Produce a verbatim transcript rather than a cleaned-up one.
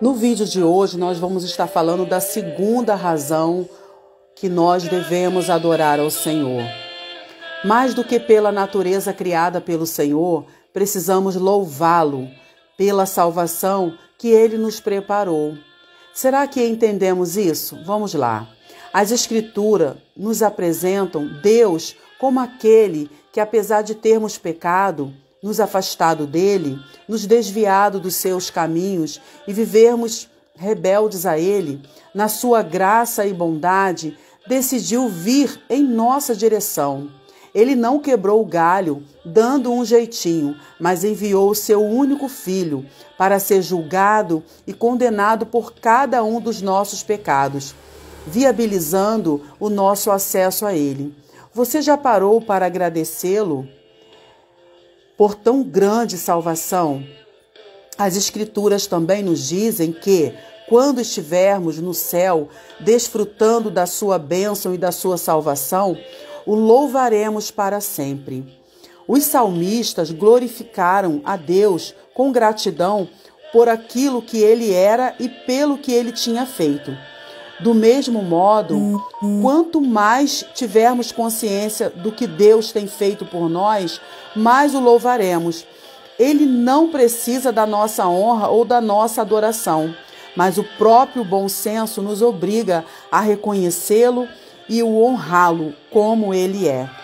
No vídeo de hoje, nós vamos estar falando da segunda razão que nós devemos adorar ao Senhor. Mais do que pela natureza criada pelo Senhor, precisamos louvá-lo pela salvação que Ele nos preparou. Será que entendemos isso? Vamos lá. As Escrituras nos apresentam Deus como aquele que, apesar de termos pecado, nos afastado dele, nos desviado dos seus caminhos e vivermos rebeldes a ele, na sua graça e bondade, decidiu vir em nossa direção. Ele não quebrou o galho, dando um jeitinho, mas enviou o seu único filho para ser julgado e condenado por cada um dos nossos pecados, viabilizando o nosso acesso a ele. Você já parou para agradecê-lo por tão grande salvação? As Escrituras também nos dizem que, quando estivermos no céu, desfrutando da sua bênção e da sua salvação, o louvaremos para sempre. Os salmistas glorificaram a Deus com gratidão por aquilo que ele era e pelo que ele tinha feito. Do mesmo modo, quanto mais tivermos consciência do que Deus tem feito por nós, mais o louvaremos. Ele não precisa da nossa honra ou da nossa adoração, mas o próprio bom senso nos obriga a reconhecê-lo e o honrá-lo como ele é.